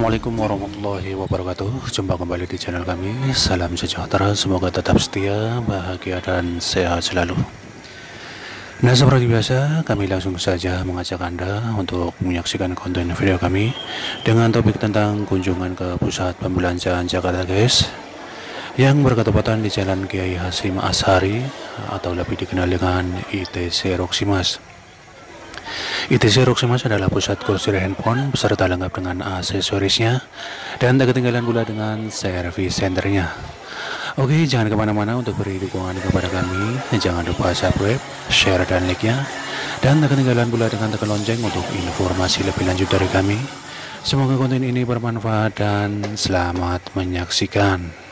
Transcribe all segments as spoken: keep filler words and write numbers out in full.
Assalamualaikum warahmatullahi wabarakatuh. Jumpa kembali di channel kami. Salam sejahtera, semoga tetap setia, bahagia dan sehat selalu. Nah, seperti biasa, kami langsung saja mengajak Anda untuk menyaksikan konten video kami dengan topik tentang kunjungan ke pusat pembelanjaan Jakarta, guys, yang berketepatan di Jalan Kiai Hasyim Asy'ari atau lebih dikenal dengan I T C Roximas. I T C Roximas adalah pusat grosir handphone beserta lengkap dengan aksesorisnya dan tak ketinggalan pula dengan service centernya. Oke, jangan kemana-mana untuk beri dukungan kepada kami. Jangan lupa subscribe, share, dan like-nya. Dan tak ketinggalan pula dengan tekan lonceng untuk informasi lebih lanjut dari kami. Semoga konten ini bermanfaat dan selamat menyaksikan.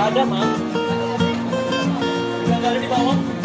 ada, Mas. Nggak ada di bawah.